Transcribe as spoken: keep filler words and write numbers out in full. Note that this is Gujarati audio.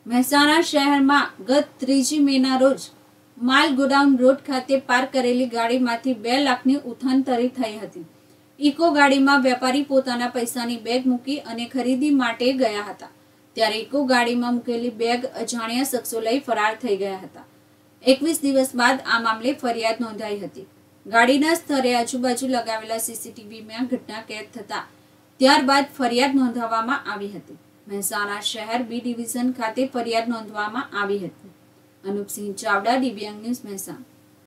મહેસાણા શહેરમાં ગત ત્રીજી મેના રોજ માલ ગોડાઉન રોડ ખાતે પાર્ક કરેલી ગાડીમાંથી બે લાખની ઉથાંતરી થઈ હતી. ઇકો ગાડીમાં વેપારી પોતાના પૈસાની બેગ મૂકી અને ખરીદી માટે ગયા હતા, ત્યારે ઇકો ગાડીમાં મૂકેલી બેગ અજાણ્યા શખ્સો લઈ ફરાર થઈ ગયા હતા. એકવીસ દિવસ બાદ આ મામલે ફરિયાદ નોંધાઈ હતી. ગાડીના સ્થળે આજુબાજુ લગાવેલા સીસીટીવીમાં ઘટના કેદ થતા ત્યારબાદ ફરિયાદ નોંધવામાં આવી હતી. મહેસાણા શહેર બી ડિવિઝન ખાતે ફરિયાદ નોંધવામાં આવી હતી. અનુપસિંહ ચાવડા, દિવ્યાંગ ન્યૂઝ, મહેસાણા.